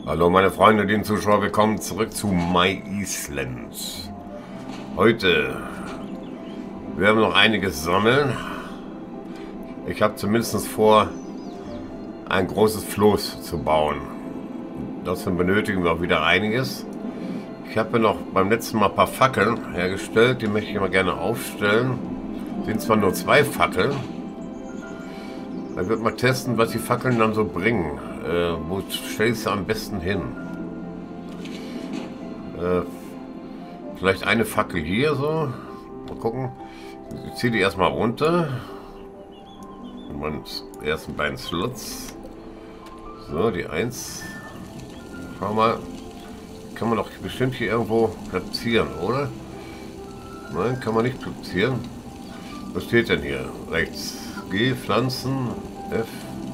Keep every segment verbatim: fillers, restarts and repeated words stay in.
Hallo meine Freunde, den Zuschauer, willkommen zurück zu My Island. Heute werden wir noch einiges sammeln. Ich habe zumindest vor, ein großes Floß zu bauen. Dazu benötigen wir auch wieder einiges. Ich habe noch beim letzten Mal ein paar Fackeln hergestellt, die möchte ich mal gerne aufstellen. Sind zwar nur zwei Fackeln. Da wird mal testen, was die Fackeln dann so bringen. Äh, wo stelle ich sie am besten hin? Äh, vielleicht eine Fackel hier so. Mal gucken. Ich ziehe die erstmal runter. Und ersten beiden Slots. So, die eins. Schau mal. Kann man doch bestimmt hier irgendwo platzieren, oder? Nein, kann man nicht platzieren. Was steht denn hier? Rechts. G, Pflanzen. F.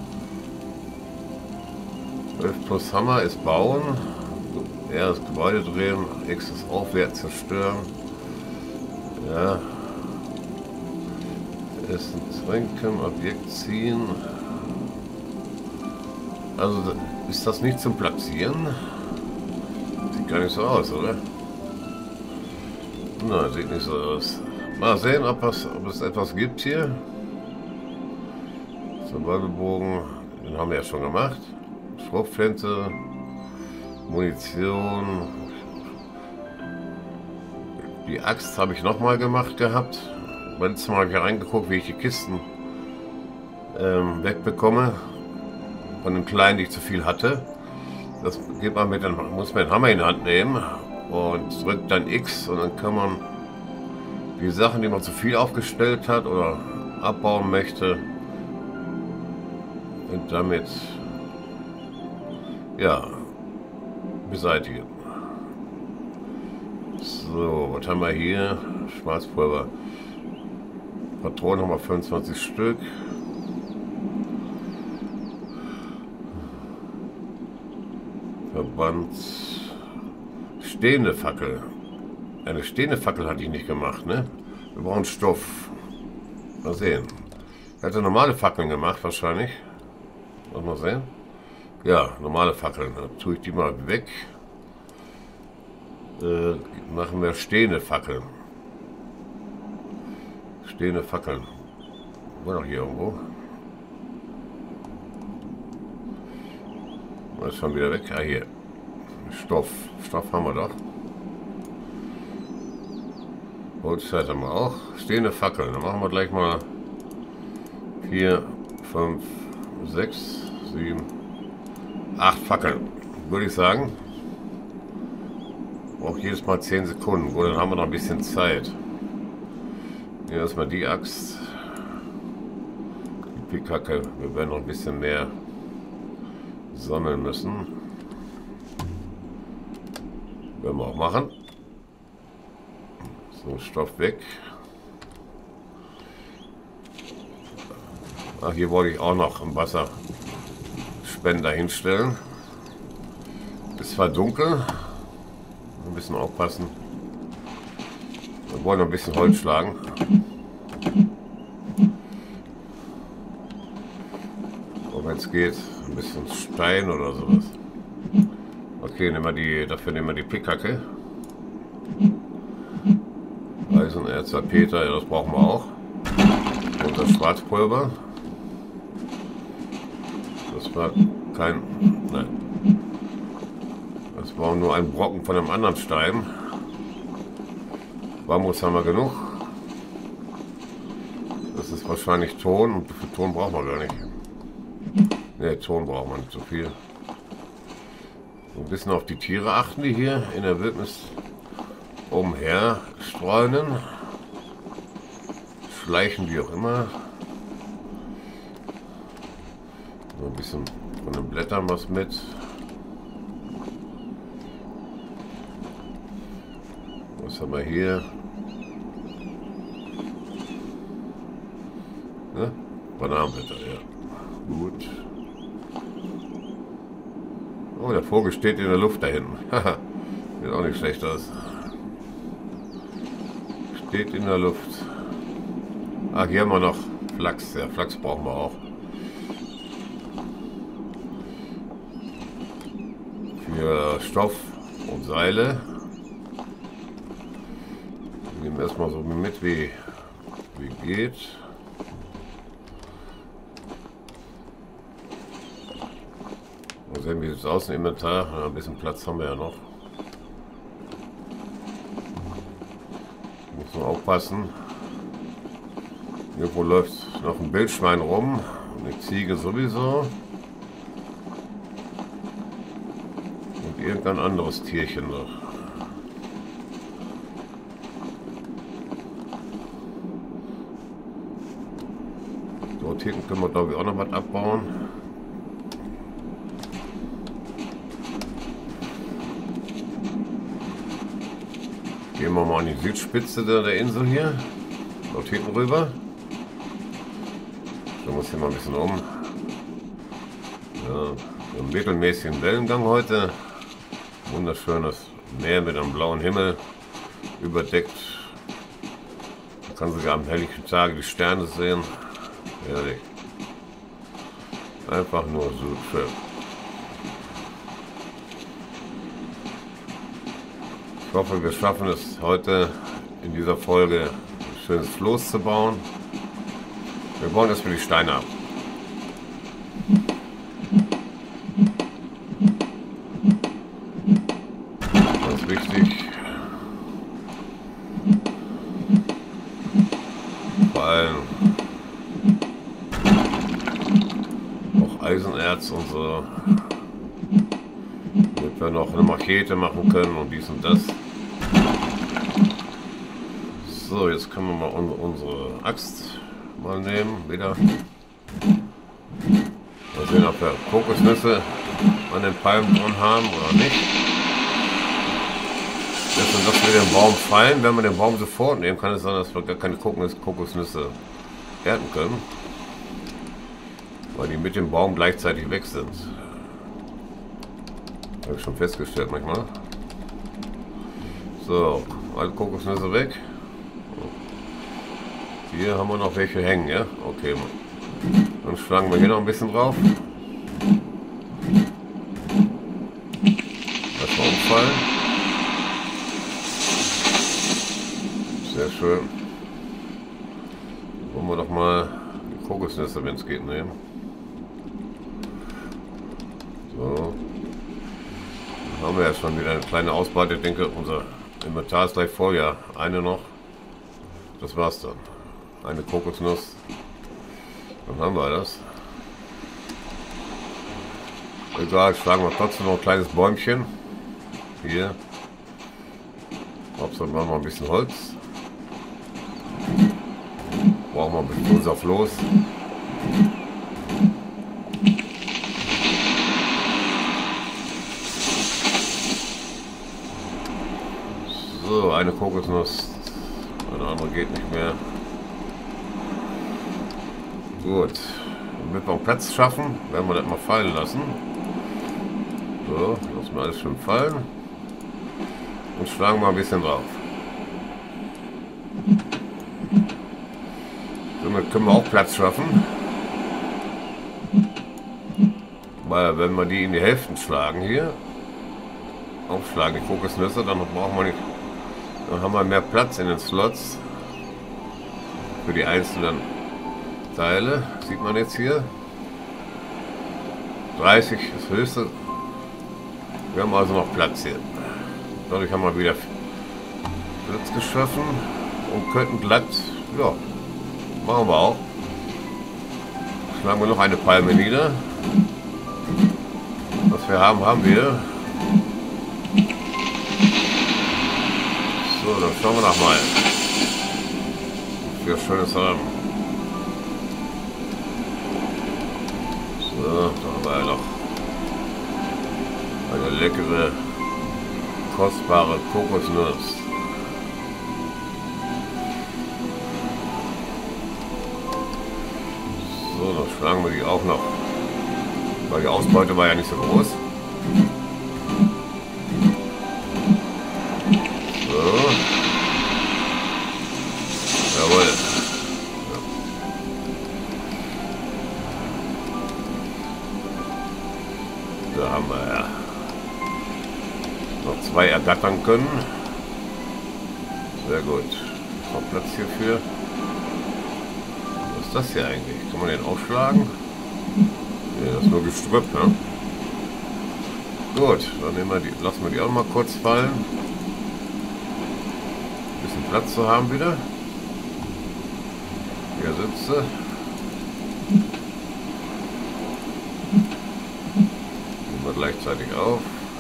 F plus Hammer ist bauen. R ist Gebäude drehen. X ist aufwärts zerstören. Ja. Essen, trinken, Objekt ziehen. Also ist das nicht zum Platzieren? Sieht gar nicht so aus, oder? Na, sieht nicht so aus. Mal sehen, ob es, ob es etwas gibt hier. Survivalbogen, den haben wir ja schon gemacht. Schrotflinte, Munition. Die Axt habe ich noch mal gemacht gehabt. Letztes Mal habe ich reingeguckt, wie ich die Kisten ähm, wegbekomme. Von den kleinen, die ich zu viel hatte. Das geht man mit, dann muss man den Hammer in die Hand nehmen und drückt dann X und dann kann man die Sachen, die man zu viel aufgestellt hat oder abbauen möchte, und damit ja beseitigen. So, was haben wir hier? Schwarzpulver. Patronen haben wir fünfundzwanzig Stück. Verband. Stehende Fackel. Eine stehende Fackel hatte ich nicht gemacht, ne? Wir brauchen Stoff. Mal sehen. Er hatte normale Fackeln gemacht, wahrscheinlich. Mal sehen. Ja, normale Fackeln. Dann tue ich die mal weg. Äh, machen wir stehende Fackeln. Stehende Fackeln. War doch hier irgendwo. Ist schon wieder weg. Ah, hier. Stoff. Stoff haben wir doch. Holzzeit haben wir auch. Stehende Fackeln. Dann machen wir gleich mal vier, fünf, sechs, sieben, acht Fackeln. Würde ich sagen. Braucht jedes Mal zehn Sekunden. Gut, dann haben wir noch ein bisschen Zeit. Hier erstmal die Axt. Die Pickkacke. Wir werden noch ein bisschen mehr sammeln müssen. Werden wir auch machen. So, Stoff weg. Ach, hier wollte ich auch noch einen Wasserspender hinstellen. Ist zwar dunkel. Ein bisschen aufpassen. Wir wollen noch ein bisschen Holz schlagen. Und wenn es geht, ein bisschen Stein oder sowas. Okay, nehmen wir die, dafür nehmen wir die Pickkacke. Eisenerz, Peter, ja, das brauchen wir auch. Und das Schwarzpulver. Das war kein... Nein. Das war nur ein Brocken von einem anderen Stein. Bambus haben wir genug. Das ist wahrscheinlich Ton. Und für Ton brauchen wir gar nicht. Ne, Ton braucht man nicht so viel. Ein bisschen auf die Tiere achten, die hier in der Wildnis umher streunen. Schleichen, wie auch immer. So ein bisschen von den Blättern was mit. Was haben wir hier? Ne? Bananenblätter, ja. Gut. Oh, der Vogel steht in der Luft da hinten. Haha, sieht auch nicht schlecht aus. Steht in der Luft. Ach, hier haben wir noch Flachs. Ja, Flachs brauchen wir auch. Stoff und Seile. Wir nehmen erstmal so mit, wie, wie geht. Mal sehen, wie es aus im Inventar. Ja, ein bisschen Platz haben wir ja noch. Muss man aufpassen. Irgendwo läuft noch ein Wildschwein rum. Eine Ziege sowieso. Und irgendein anderes Tierchen noch. Dort hinten können wir, glaube ich, auch noch was abbauen. Gehen wir mal an die Südspitze der, der Insel hier. Dort hinten rüber. Da muss hier mal ein bisschen um. Ja, einen mittelmäßigen Wellengang heute. Wunderschönes Meer mit einem blauen Himmel überdeckt. Man kann sogar am helllichen Tage die Sterne sehen. Herrlich. Einfach nur so schön. Ich hoffe, wir schaffen es heute in dieser Folge ein schönes Floß zu bauen. Wir bauen erstmal die Steine ab. Ganz wichtig. Vor allem auch Eisenerz und so. Damit wir noch eine Machete machen können und dies und das. So, jetzt können wir mal unsere Axt mal nehmen, wieder. Mal sehen, ob wir Kokosnüsse an den Palmen dran haben oder nicht. Jetzt, wenn das wir den Baum fallen, wenn wir den Baum sofort nehmen, kann es sein, dass wir gar keine Kokosnüsse ernten können. Weil die mit dem Baum gleichzeitig weg sind. Habe ich schon festgestellt manchmal. So, alle Kokosnüsse weg. Hier haben wir noch welche hängen, ja? Okay. Dann schlagen wir hier noch ein bisschen drauf. Lass mal umfallen. Sehr schön. Wollen wir doch mal die Kokosnüsse, wenn es geht, nehmen. So. Dann haben wir ja schon wieder eine kleine Ausbeute. Ich denke, unser Inventar ist gleich voll. Ja, eine noch. Das war's dann. Eine Kokosnuss. Dann haben wir das. Egal, schlagen wir trotzdem noch ein kleines Bäumchen. Hier. Hauptsache machen wir ein bisschen Holz. Brauchen wir ein bisschen unser Floß. So, eine Kokosnuss. Eine andere geht nicht mehr. Gut, damit wir einen Platz schaffen, werden wir das mal fallen lassen. So, lassen wir alles schön fallen. Und schlagen mal ein bisschen drauf. Damit können wir auch Platz schaffen. Weil wenn wir die in die Hälften schlagen hier, aufschlagen die Kokosnüsse, dann brauchen wir nicht, dann haben wir mehr Platz in den Slots für die einzelnen Teile, sieht man jetzt hier. dreißig ist das höchste. Wir haben also noch Platz hier. Dadurch haben wir wieder Platz geschaffen und könnten glatt, ja, machen wir auch. Schlagen wir noch eine Palme nieder. Was wir haben, haben wir. So, dann schauen wir noch mal, was wir Schönes haben. So, da haben wir ja noch eine leckere, kostbare Kokosnuss. So, dann schlagen wir die auch noch, weil die Ausbeute war ja nicht so groß. So. Jawohl. Ja. Da haben wir ja. zwei ergattern können. Sehr gut. Noch Platz hierfür. Was ist das hier eigentlich? Kann man den aufschlagen? Ja, das ist nur Gestrüpp, ne? Gut, dann nehmen wir die, lassen wir die auch mal kurz fallen. Ein bisschen Platz zu haben wieder. Hier sitzt sie. Nehmen wir gleichzeitig auf.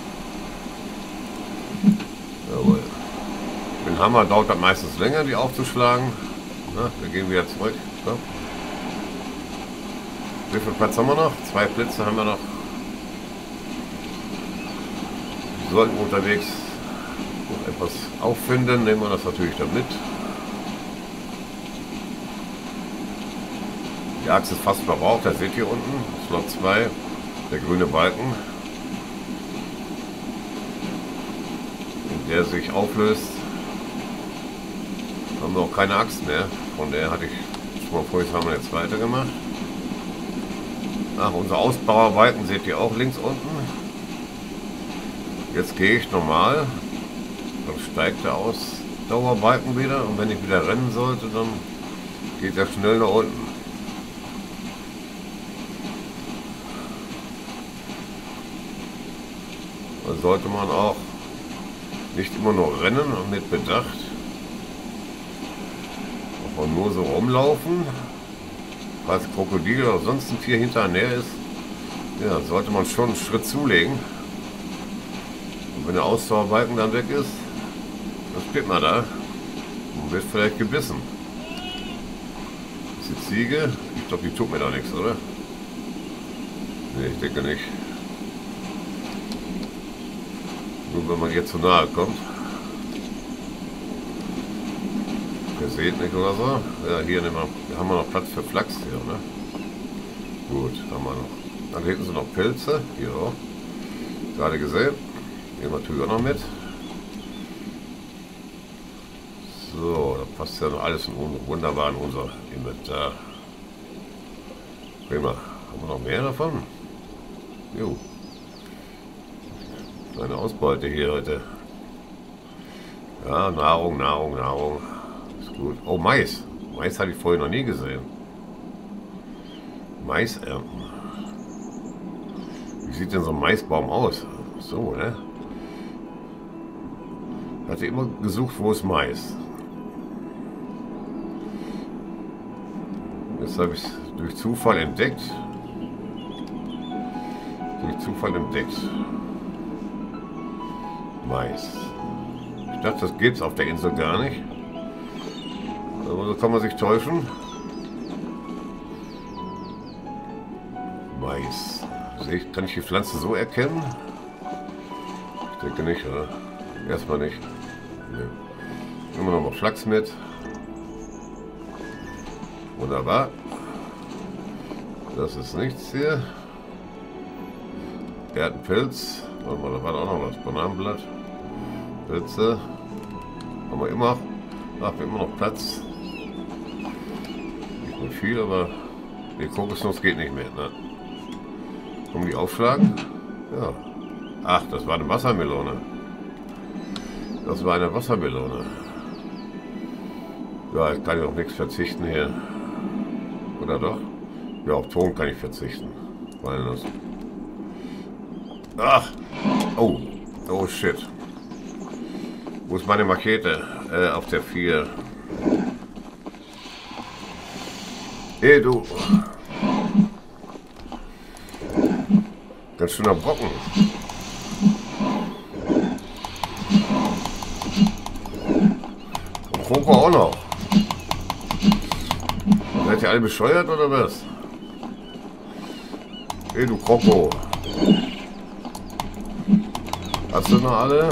Jawohl. Mit dem Hammer dauert das meistens länger, die aufzuschlagen. Na, wir gehen wieder zurück. So. Wie viel Platz haben wir noch? Zwei Plätze haben wir noch. Wir sollten unterwegs noch etwas auffinden. Nehmen wir das natürlich dann mit. Die Achse ist fast verbraucht. Das seht ihr unten. Slot zwei. Der grüne Balken. In der sich auflöst. Haben wir auch keine Axt mehr. Von der hatte ich schon mal vorhin, haben wir jetzt weiter gemacht. Ach, unser Ausbauerbalken seht ihr auch links unten. Jetzt gehe ich normal. Dann steigt der Ausdauerbalken wieder. Und wenn ich wieder rennen sollte, dann geht er schnell nach unten. Da sollte man auch nicht immer nur rennen und mit Bedacht. Auch nur so rumlaufen. Falls Krokodil oder sonst ein Tier hinter näher ist, ja, sollte man schon einen Schritt zulegen. Und wenn der Ausdauerbalken dann weg ist, dann steht man da und wird vielleicht gebissen. Das ist die Ziege. Ich glaube, die tut mir doch nichts, oder? Ne, ich denke nicht. Nur wenn man ihr zu nahe kommt. Ihr seht nicht oder so. Ja, hier nehmen wir, haben wir noch Platz für Flachs hier, ne? Gut, haben wir noch. Dann hinten sind noch Pilze. Hier auch. Gerade gesehen. Nehmen wir natürlich auch noch mit. So, da passt ja noch alles in, wunderbar in unser Inventar. Prima. Haben wir noch mehr davon? Jo. Kleine Ausbeute hier heute. Ja, Nahrung, Nahrung, Nahrung. Ist gut. Oh, Mais. Mais hatte ich vorher noch nie gesehen. Mais ernten. Wie sieht denn so ein Maisbaum aus? So, ne? Ich hatte immer gesucht, wo ist Mais. Jetzt habe ich es durch Zufall entdeckt. Durch Zufall entdeckt. Mais. Ich dachte, das gibt es auf der Insel gar nicht. Aber so kann man sich täuschen. Mais. Kann ich die Pflanze so erkennen? Ich denke nicht, oder? Erstmal nicht. Nee. Nehmen wir noch mal Flachs mit. Wunderbar. Das ist nichts hier. Erdpilz. Warte mal, da war auch noch was. Bananenblatt. Pilze. Haben wir immer. Ach, wir haben immer noch Platz. Nicht mehr viel, aber die Kokosnuss geht nicht mehr. Ne? Können wir die aufschlagen? Ja. Ach, das war eine Wassermelone. Das war eine Wassermelone. Ja, ich kann ja auf nichts verzichten hier. Oder doch? Ja, auf Ton kann ich verzichten. Weil das. Ach! Oh! Oh shit! Wo ist meine Machete? Äh, auf der vier. Hey du! Ganz schöner Brocken. Und Kroko auch noch. Seid ihr alle bescheuert oder was? Hey du Kroko. Hast du noch alle?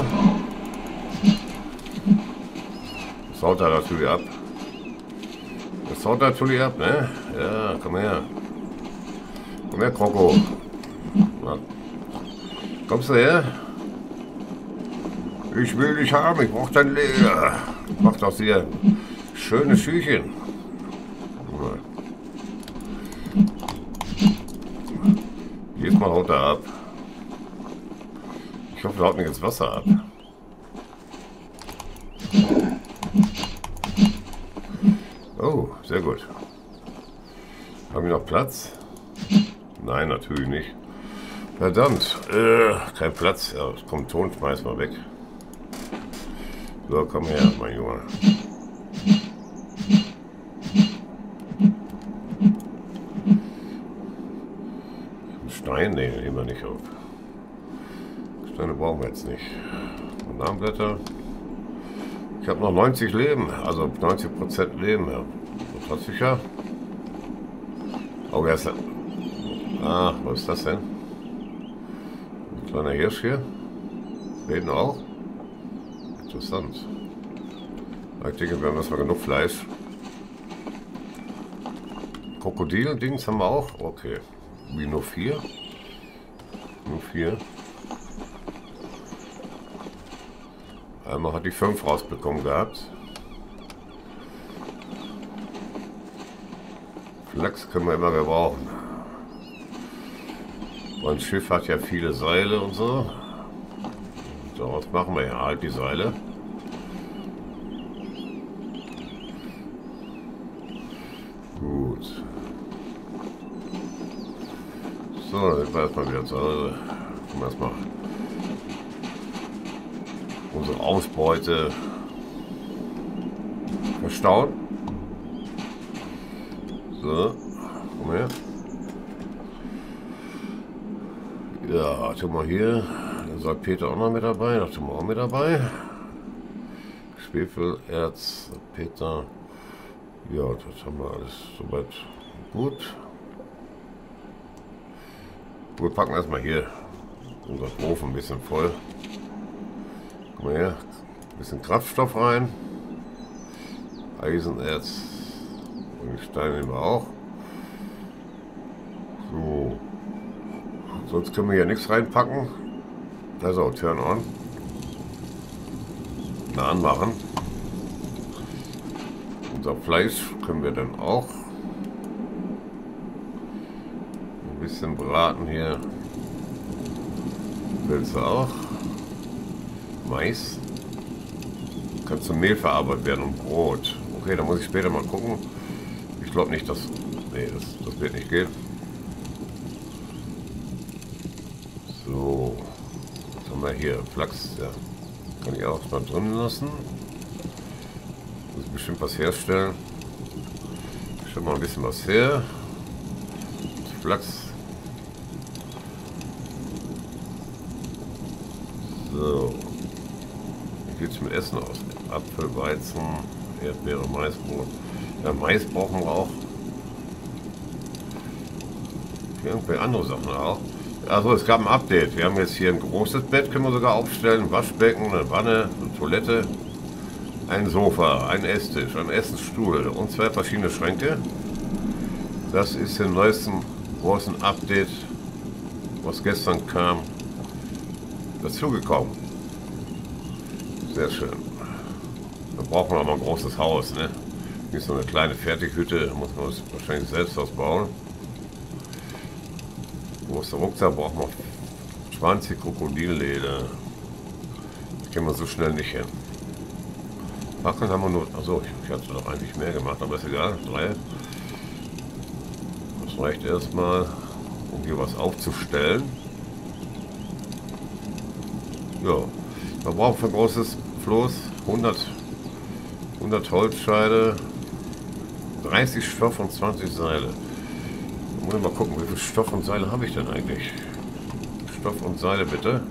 Das haut da natürlich ab. Das haut natürlich ab, ne? Ja, komm her. Komm her, Kroko. Na. Kommst du her? Ich will dich haben, ich brauch dein Leder. Mach doch hier schöne Schüchen. Jedes Mal haut er ab. Ich hoffe, er haut nicht ins Wasser ab. Sehr gut. Haben wir noch Platz? Nein, natürlich nicht. Verdammt. Äh, kein Platz. Ja, komm, Ton, schmeiß mal weg. So, komm her, mein Junge. Stein? Nee, nehmen wir nicht auf. Steine brauchen wir jetzt nicht. Bananenblätter. Ich habe noch neunzig Leben, also neunzig Prozent Leben. Ja. Das hat sicher. Oh, wer ist das? Ah, was ist das denn? Ein kleiner Hirsch hier. Reden auch. Interessant. Ich denke, wir haben erstmal genug Fleisch. Krokodil-Dings haben wir auch? Okay. Wie nur vier? Nur vier. Einmal hat die fünf rausbekommen gehabt. Flachs können wir immer gebrauchen. Mein Schiff hat ja viele Seile und so. Daraus machen wir ja halt die Seile. Gut. So, jetzt war erstmal wieder zu Hause. Gucken wir erstmal unsere Ausbeute verstauen. So, komm her. Ja, tun wir hier. Dann soll Peter auch noch mit dabei. Das tun wir auch mit dabei. Schwefelerz, Peter. Ja, das haben wir alles soweit gut. Gut, packen wir erstmal hier unser Ofen ein bisschen voll. Guck mal her. Ein bisschen Kraftstoff rein. Eisenerz. Und Stein nehmen wir auch. So. Sonst können wir hier nichts reinpacken. Also, turn on. Na, anmachen. Unser Fleisch können wir dann auch ein bisschen braten hier. Pilze auch. Mais. Kann zum Mehl verarbeitet werden und Brot. Okay, da muss ich später mal gucken. Ich glaube nicht, dass... Nee, das, das wird nicht gehen. So. Was haben wir hier? Flachs, ja. Kann ich auch mal drin lassen. Muss bestimmt was herstellen. Schon mal ein bisschen was her. Flachs. So. Wie sieht es mit Essen aus? Apfel, Weizen, Erdbeere, Maisbrot. Ja, Mais brauchen wir auch. Irgendwelche andere Sachen auch. Also es gab ein Update. Wir haben jetzt hier ein großes Bett, können wir sogar aufstellen. Ein Waschbecken, eine Wanne, eine Toilette. Ein Sofa, ein Esstisch, ein Essensstuhl und zwei verschiedene Schränke. Das ist im neuesten großen Update, was gestern kam, dazugekommen. Sehr schön. Da brauchen wir aber ein großes Haus, ne? Nicht so eine kleine Fertighütte, da muss man das wahrscheinlich selbst ausbauen. Großer Rucksack braucht man zwanzig Krokodilleder. Das kriegen wir so schnell nicht hin. Fackeln haben wir nur. Achso, ich, ich hatte doch eigentlich mehr gemacht, aber ist egal. Drei. Das reicht erstmal, um hier was aufzustellen. Ja, man braucht für ein großes Floß hundert, hundert Holzscheide, dreißig Stoff und zwanzig Seile. Da muss ich mal gucken, wie viel Stoff und Seile habe ich denn eigentlich? Stoff und Seile bitte.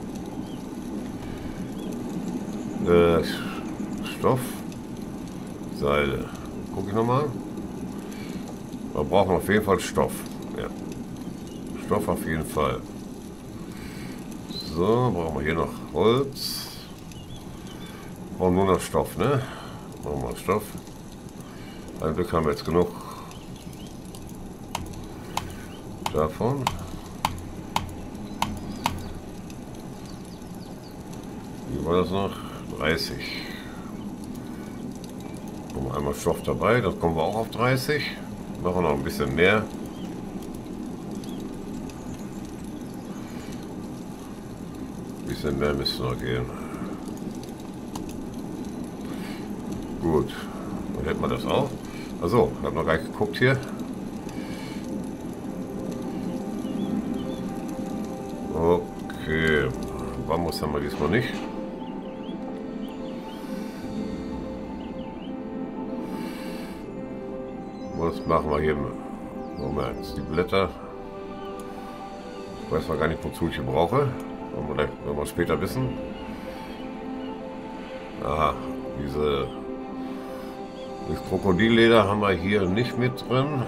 Äh, Stoff. Seile. Guck ich nochmal. Wir brauchen auf jeden Fall Stoff. Ja. Stoff auf jeden Fall. So, brauchen wir hier noch Holz. Brauchen nur noch Stoff, ne? Brauchen wir Stoff. Ein Glück haben wir jetzt genug davon. Wie war das noch? dreißig. Einmal Stoff dabei, das kommen wir auch auf dreißig. Machen wir noch ein bisschen mehr. Ein bisschen mehr müsste noch gehen. Gut, dann hätten wir das auch. Achso, ich habe noch gar nicht geguckt hier. Okay, Bambus haben wir diesmal nicht. Was machen wir hier? Moment, die Blätter. Ich weiß mal gar nicht, wozu ich die brauche. Wollen wir, wollen wir später wissen. Aha, diese das Krokodilleder haben wir hier nicht mit drin.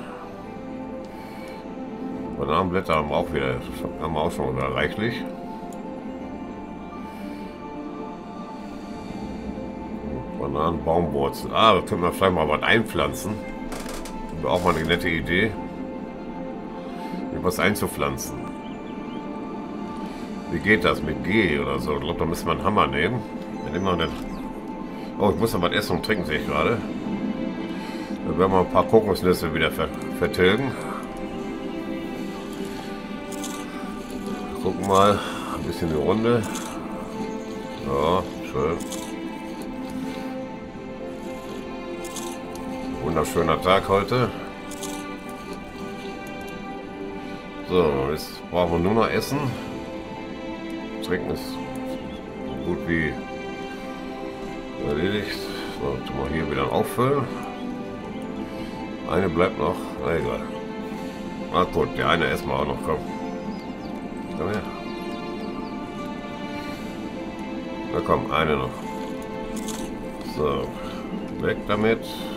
Bananenblätter haben wir auch wieder, haben wir auch schon wieder reichlich. Bananenbaumwurzel. Ah, da können wir vielleicht mal was einpflanzen. Wäre auch mal eine nette Idee, was einzupflanzen. Wie geht das mit G oder so? Ich glaube, da müssen wir einen Hammer nehmen. Dann nehmen wir den. Oh, ich muss noch was essen und trinken, sehe ich gerade. Dann werden wir ein paar Kokosnüsse wieder ver vertilgen. Gucken mal, ein bisschen die Runde. Ja, schön. Wunderschöner Tag heute. So, jetzt brauchen wir nur noch Essen. Trinken ist so gut wie erledigt. So, tun wir hier wieder auffüllen. Eine bleibt noch. Na egal. Ah gut, der eine essen wir auch noch. Komm. Komm her. Na komm, eine noch. So, weg damit.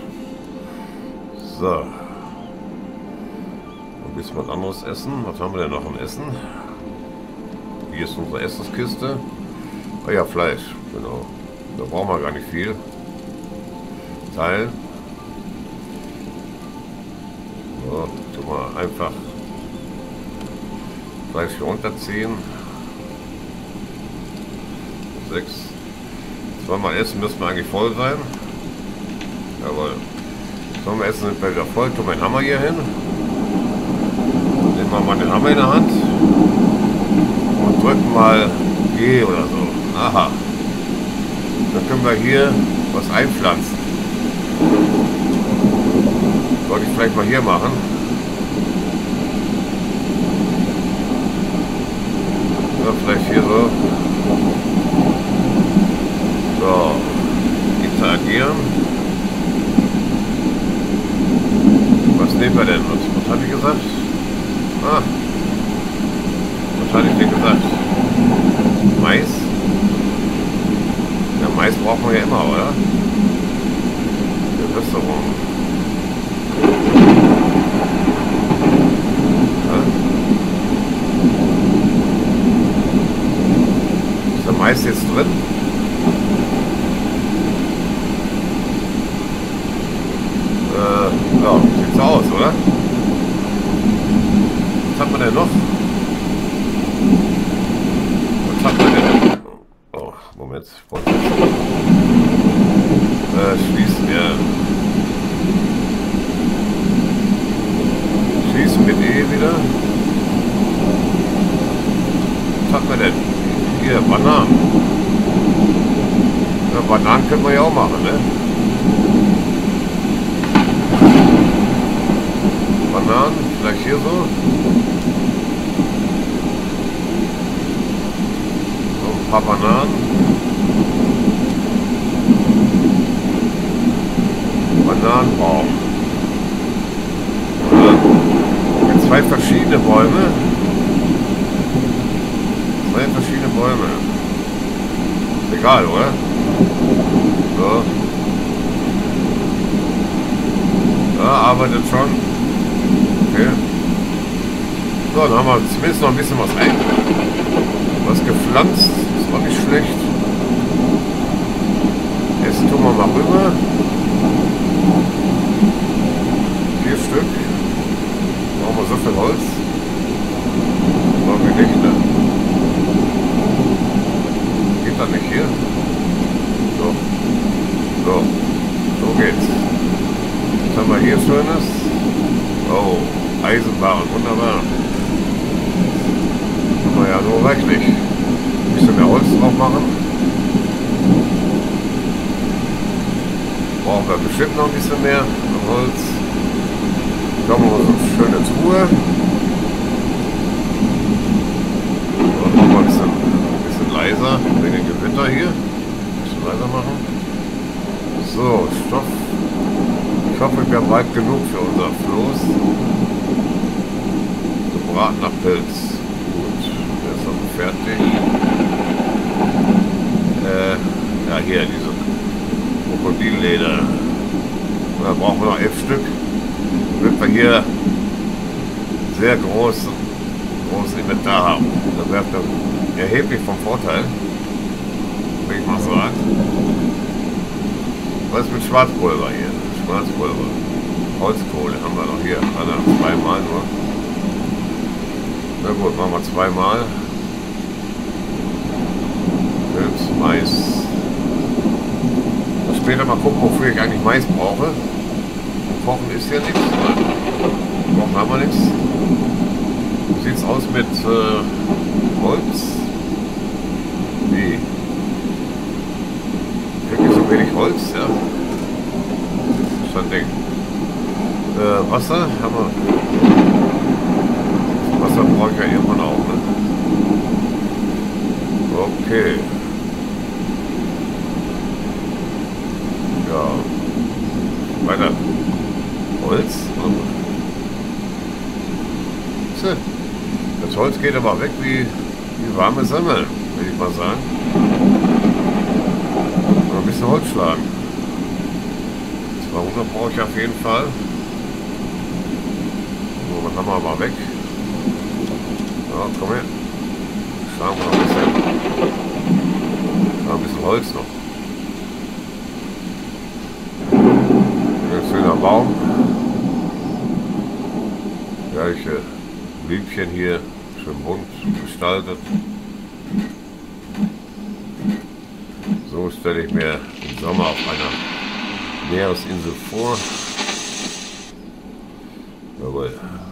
So. Ein bisschen was anderes essen. Was haben wir denn noch am Essen? Hier ist unsere Essenskiste. Ah ja, Fleisch. Genau. Da brauchen wir gar nicht viel. Teil. So, tun wir einfach Fleisch hier runterziehen. Sechs. Zweimal essen müssen wir eigentlich voll sein. Jawohl. Zweimal essen sind wir wieder voll. Tun wir den Hammer hier hin. Nehmen wir mal den Hammer in der Hand. Und drücken mal G oder so. Aha. Dann können wir hier was einpflanzen. Sollte ich vielleicht mal hier machen. Ja, vielleicht hier so. So. Interagieren. Was nehmen wir denn? Was, was hatte ich gesagt? Ah. Was hatte ich denn gesagt? Mais? Ja, Mais brauchen wir ja immer, oder? Bewässerung. Ja. Ist der Mais jetzt drin? Äh, ja, sieht so aus, oder? Was hat man denn noch? Was hat man denn? Oh, Moment. Äh, schließen wir. Schließen mit E wieder. Was hat man denn? Hier, Bananen. Ja, Bananen können wir ja auch machen, ne? Bananen, vielleicht hier so. So ein paar Bananen. Bananenbaum. Oder mit zwei verschiedene Bäume. Zwei verschiedene Bäume. Ist egal, oder? So. Ja, arbeitet schon. Okay. So, dann haben wir zumindest noch ein bisschen was ein. Was gepflanzt. Ist auch nicht schlecht. Jetzt tun wir mal rüber. Vier Stück. Brauchen wir so viel Holz. Brauchen wir nicht, ne? Geht das nicht hier? So. So. So geht's. Was haben wir hier Schönes? Oh, Eisenbahn, wunderbar. Haben wir ja so reichlich. Ein bisschen mehr Holz drauf machen. Brauchen wir bestimmt noch ein bisschen mehr. Holz. Schauen wir mal so eine schöne Truhe. Und noch mal ein bisschen, ein bisschen leiser, wegen dem Gewitter hier. Ein bisschen leiser machen. So, Stoff. Ich hoffe, wir haben weit genug für unser Floß. Gebratener Pilz. Gut, der ist auch fertig. Äh, ja, hier, diese Krokodilleder. Da brauchen wir noch elf Stück. Damit wir hier sehr groß, großes Inventar haben. Das wäre dann erheblich vom Vorteil, will ich mal sagen. Was ist mit Schwarzpulver hier? Schwarzpulver. Holzkohle haben wir noch hier. Also zweimal nur. Na gut, machen wir zweimal. Pilz, Mais. Und später mal gucken, wofür ich eigentlich Mais brauche. Und kochen ist ja nichts. Kochen haben wir nichts. Wie sieht es aus mit äh, Holz? Wie? Wirklich so wenig Holz, ja. Schon Ding. Äh, Wasser haben wir. Wasser brauche ich ja irgendwann auch, ne? Okay. Ja. Weiter. Holz. Das Holz geht aber weg wie, wie warme Semmel, würde ich mal sagen. Noch ein bisschen Holz schlagen. zweihundert brauche ich auf jeden Fall. So, dann haben wir mal weg. Ja, komm her. Schlagen wir noch ein bisschen. Schlagen ein bisschen Holz noch. Ein schöner Baum. Gleiche Blümchen hier. Schön bunt gestaltet. So stelle ich mir den Sommer auf einer Meeresinsel vor. Jawohl.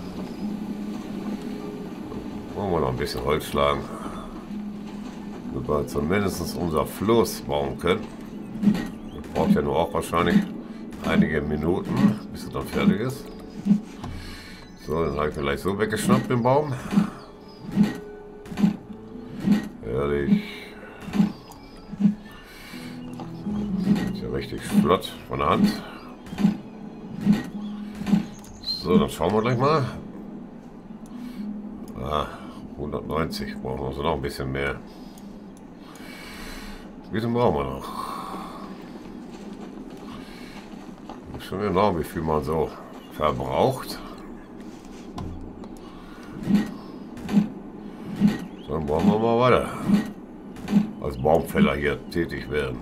Wollen wir noch ein bisschen Holz schlagen, damit wir zumindest unser Floß bauen können. Das braucht ja nur auch wahrscheinlich einige Minuten, bis es dann fertig ist. So, dann habe ich vielleicht so weggeschnappt den Baum. Herrlich. Ist ja richtig flott von der Hand. So, dann schauen wir gleich mal. Ah, hundertneunzig brauchen wir also noch ein bisschen mehr. Ein bisschen brauchen wir noch. Ist schon enorm, wie viel man so verbraucht. Dann brauchen wir mal weiter. Als Baumfäller hier tätig werden.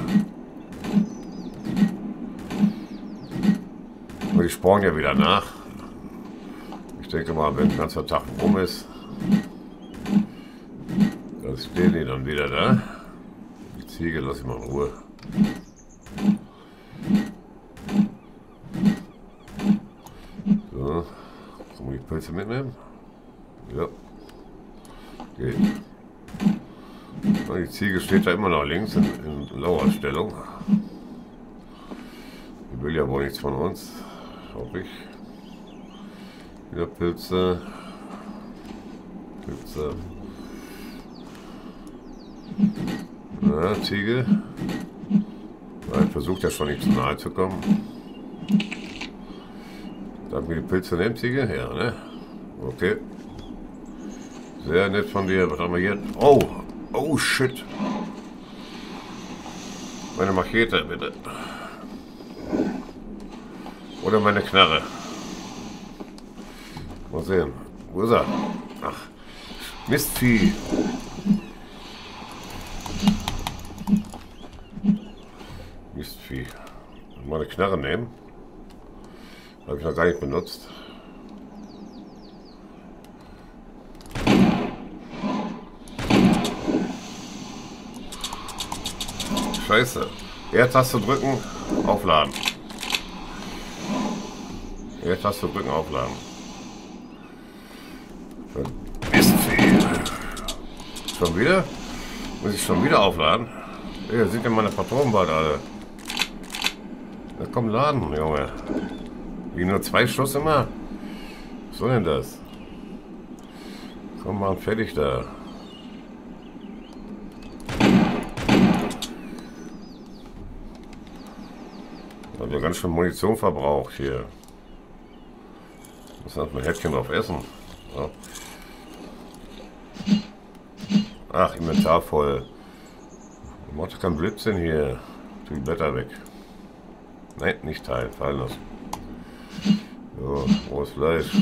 Und die sporn ja wieder nach. Ich denke mal, wenn ein ganzer Tag rum ist, dann stehen die dann wieder da. Die Ziege lasse ich mal in Ruhe. So, kann man die Pilze mitnehmen? Ja, geht. Die Ziege steht da immer noch links in, in Lauerstellung. Die will ja wohl nichts von uns, hoffe ich. Wieder Pilze. Pilze. Na, Ziege. Ja, ich versuche ja schon nicht zu nahe zu kommen. Darf mir die Pilze nehmen, Ziege? Ja, ne? Okay. Sehr nett von dir. Was haben wir hier? Oh! Oh, shit! Meine Machete, bitte. Oder meine Knarre. Mal sehen. Wo ist er? Ach, Mistvieh. Mistvieh. Mal eine Knarre nehmen. Habe ich noch gar nicht benutzt. Scheiße. R-Taste drücken, aufladen. R-Taste drücken, aufladen. Mistvieh. Schon wieder? Muss ich schon wieder aufladen? Hier sind ja meine Patronen bald alle. Da kommt Laden, Junge. Wie nur zwei Schuss immer? Was soll denn das? Komm mal fertig da. Da haben wir ganz schön Munition verbraucht hier. Muss halt ein Häppchen drauf essen. So. Ach, Inventar voll. Macht doch keinen Blödsinn hier. Tu die Blätter weg. Nein, nicht teilen, fallen lassen. So, rohes Fleisch.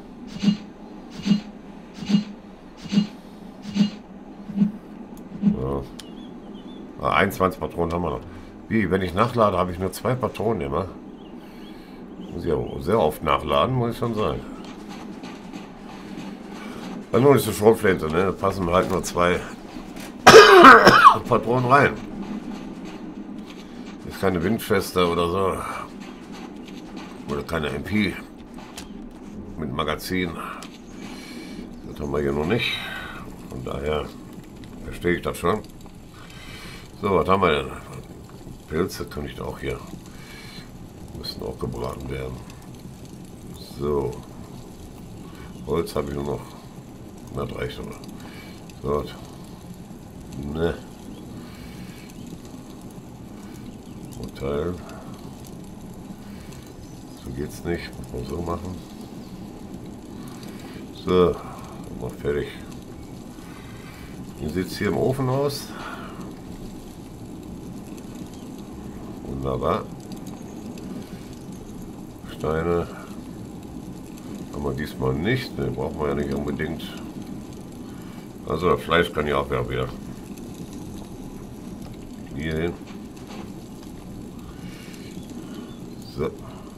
So. Ah, einundzwanzig Patronen haben wir noch. Wie, wenn ich nachlade, habe ich nur zwei Patronen immer. Muss ich ja sehr oft nachladen, muss ich schon sagen. Dann nur nicht so Schrotflinte, ne? Da passen halt nur zwei Patronen rein. Ist keine Winchester oder so. Oder keine M P mit Magazin. Das haben wir hier noch nicht. Von daher verstehe ich das schon. So, was haben wir denn? Pilze kann ich da auch hier. Müssen auch gebraten werden. So. Holz habe ich nur noch. Na, das reicht aber. So. Ne. Urteil. So geht's nicht. Muss man so machen. So. Mal fertig. Wie sieht es hier im Ofen aus? Wunderbar. Steine haben wir diesmal nicht. Den brauchen wir ja nicht unbedingt. Also das Fleisch kann ja auch wieder hier hin. So.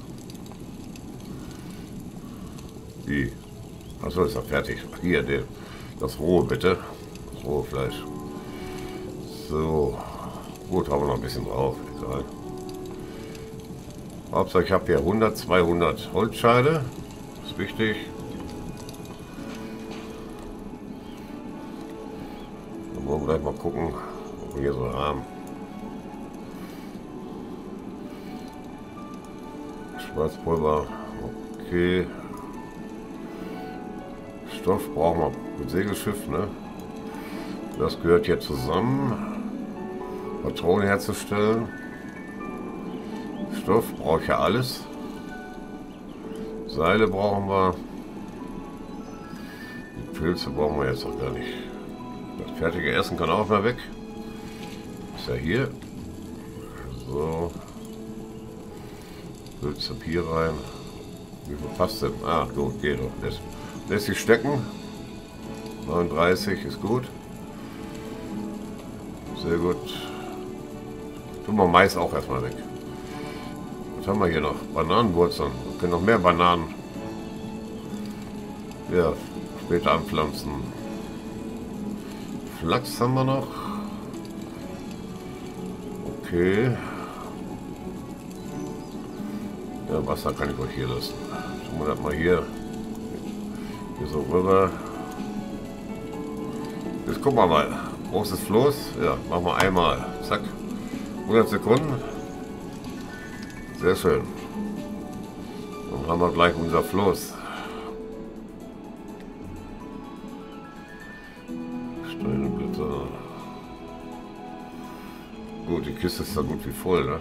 Wie? Achso, ist er fertig. Hier, der, das rohe bitte. Das rohe Fleisch. So. Gut, haben wir noch ein bisschen drauf. Egal. Hauptsache ich habe hier hundert, zweihundert Holzscheide. Das ist wichtig. Dann wollen wir gleich mal gucken, was wir hier so haben. Schwarzpulver. Okay. Stoff brauchen wir mit Segelschiff, ne? Das gehört hier zusammen. Patronen herzustellen. Stoff brauche ich ja alles. Seile brauchen wir. Die Pilze brauchen wir jetzt noch gar nicht. Das fertige Essen kann auch mal weg. Ist ja hier. So. Pilze hier rein. Wie viel passt denn? Ah, gut, geht doch. Lässt, lässt sich stecken. neununddreißig ist gut. Sehr gut. Tun wir Mais auch erstmal weg. Was haben wir hier noch? Bananenwurzeln. Wir können noch mehr Bananen ja, später anpflanzen. Flachs haben wir noch. Okay. Ja, Wasser kann ich euch hier lassen. Tun wir das mal hier, hier so rüber. Jetzt gucken wir mal. Großes Floß. Ja, machen wir einmal. Zack. hundert Sekunden. Sehr schön. Dann haben wir gleich unser Floß. Steineblätter. Gut, die Kiste ist da gut wie voll, ne?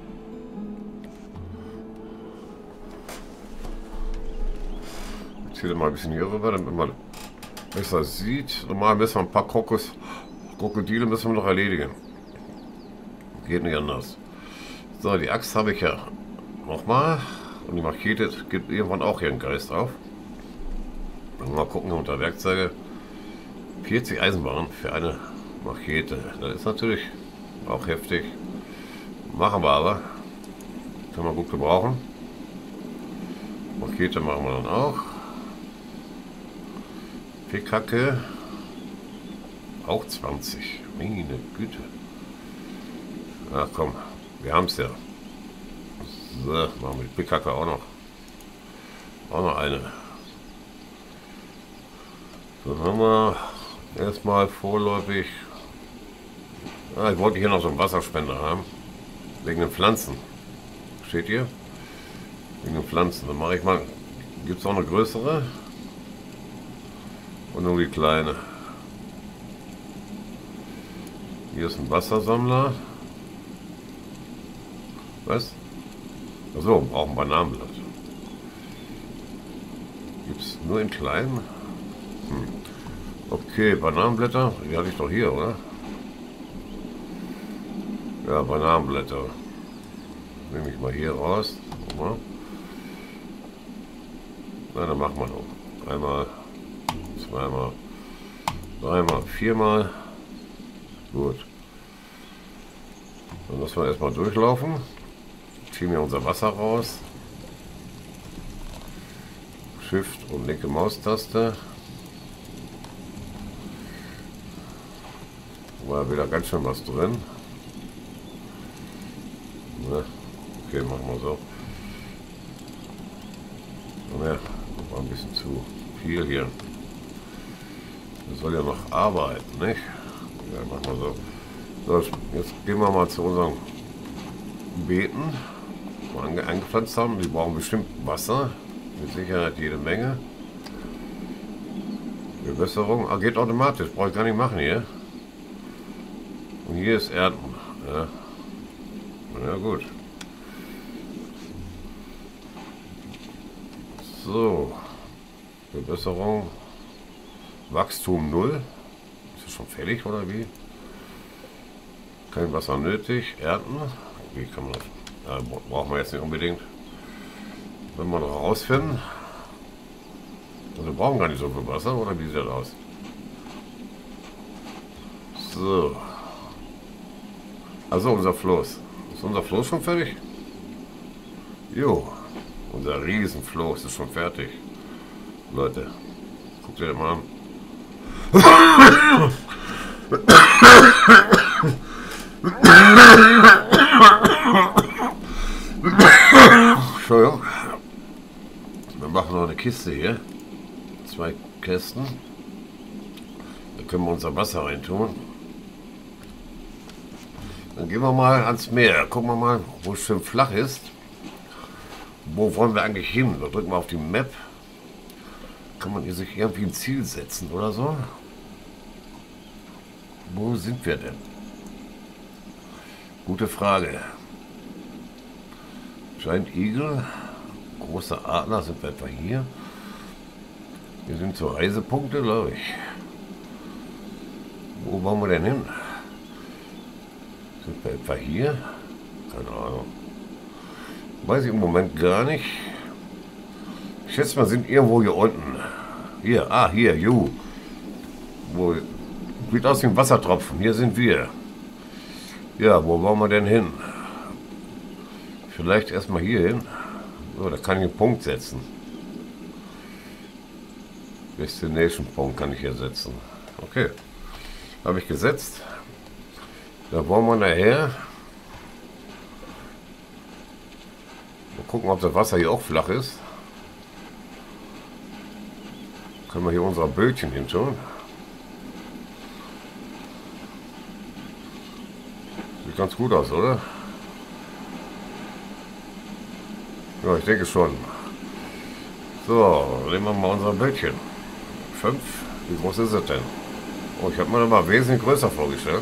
Jetzt hier mal ein bisschen hier rüber, damit man besser sieht. Normal müssen wir ein paar Kokos, Krokodile müssen wir noch erledigen. Geht nicht anders. So, die Axt habe ich ja nochmal. Und die Machete gibt irgendwann auch hier einen Geist drauf. Mal gucken unter Werkzeuge. vierzig Eisenbahn für eine Machete. Das ist natürlich auch heftig. Machen wir aber. Können wir gut gebrauchen. Machete machen wir dann auch. Pickhacke. Auch zwanzig. Meine Güte. Ach komm, wir haben es ja. So, machen wir die Pickhacke auch noch. Auch noch eine. Dann haben wir erstmal vorläufig. Ah, ich wollte hier noch so einen Wasserspender haben. Wegen den Pflanzen. Steht hier. Wegen den Pflanzen. Dann mache ich mal. Gibt es auch eine größere? Und nur die kleine. Hier ist ein Wassersammler. Was? Achso, wir brauchen Bananenblatt. Gibt es nur in kleinen? Hm. Okay, Bananenblätter. Die hatte ich doch hier, oder? Ja, Bananenblätter. Nehme ich mal hier raus. Mal. Na, dann machen wir noch. Einmal, zweimal, dreimal, viermal. Gut. Dann lassen wir erstmal durchlaufen. Ziehen wir unser Wasser raus. Shift und linke Maustaste. War wieder ganz schön was drin. Na, okay, machen wir so. Ja, war ein bisschen zu viel hier. Das soll ja noch arbeiten, nicht? Ja, machen wir so. So, jetzt gehen wir mal zu unseren Beeten, die wir ange eingepflanzt haben. Die brauchen bestimmt Wasser. Mit Sicherheit jede Menge. Bewässerung. Ah, geht automatisch. Brauche ich gar nicht machen hier. Und hier ist Ernten. Ja, ja gut. So. Bewässerung. Wachstum null. Ist das schon fertig oder wie? Kein Wasser nötig. Ernten. Wie kann man das? Ja, brauchen wir jetzt nicht unbedingt. Wenn wir noch rausfinden. Also wir brauchen gar nicht so viel Wasser, oder wie sieht das aus? So. Also unser Floß. Ist unser Floß schon fertig? Jo. Unser Riesenfloß ist schon fertig. Leute. Guckt ihr das mal an. Entschuldigung. Wir machen noch eine Kiste hier. Zwei Kästen. Da können wir unser Wasser reintun. Dann gehen wir mal ans Meer. Gucken wir mal, wo es schön flach ist. Wo wollen wir eigentlich hin? Da drücken wir auf die Map. Kann man hier sich irgendwie ein Ziel setzen oder so? Wo sind wir denn? Gute Frage. Giant Eagle, großer Adler, sind wir etwa hier? Wir sind zu Reisepunkte, glaube ich. Wo wollen wir denn hin? Sind wir etwa hier? Keine Ahnung. Weiß ich im Moment gar nicht. Ich schätze mal, sind irgendwo hier unten. Hier, ah, hier, ju. Wo, sieht aus wie ein Wassertropfen. Hier sind wir. Ja, wo wollen wir denn hin? Vielleicht erstmal hier hin. So, da kann ich einen Punkt setzen. Destination Punkt kann ich hier setzen. Okay. Habe ich gesetzt. Da wollen wir nachher. Mal gucken, ob das Wasser hier auch flach ist. Können wir hier unser Bötchen hin tun. Sieht ganz gut aus, oder? Ja, ich denke schon. So, nehmen wir mal unser Bötchen. Fünf. Wie groß ist es denn? Oh, ich habe mir das mal wesentlich größer vorgestellt.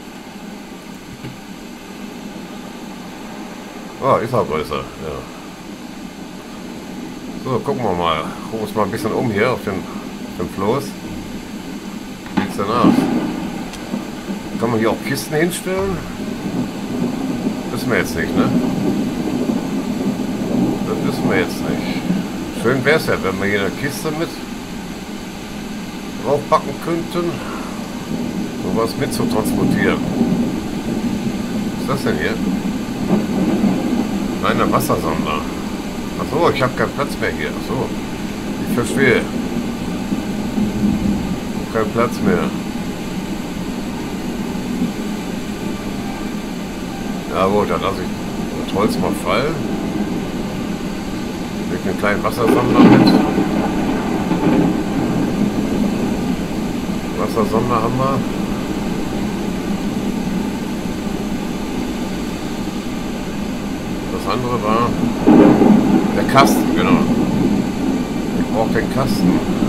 Ah, ist auch größer, ja. So, gucken wir mal. Gucken wir uns mal ein bisschen um hier auf den, auf den Floß. Wie sieht es denn aus? Kann man hier auch Kisten hinstellen? Wissen wir jetzt nicht, ne? Das wissen wir jetzt nicht. Schön wäre es ja, wenn wir hier eine Kiste mit draufpacken könnten, um was mit zu transportieren. Was ist das denn hier? Kleiner Wassersammler. Achso, ich habe keinen Platz mehr hier. Achso, ich verstehe. Kein Platz mehr. Ja gut, dann lasse ich das Holz mal fallen. Mit einem kleinen Wassersammler mit. Wassersammler haben wir. Das andere war Der Kasten, genau. Ich brauche den Kasten.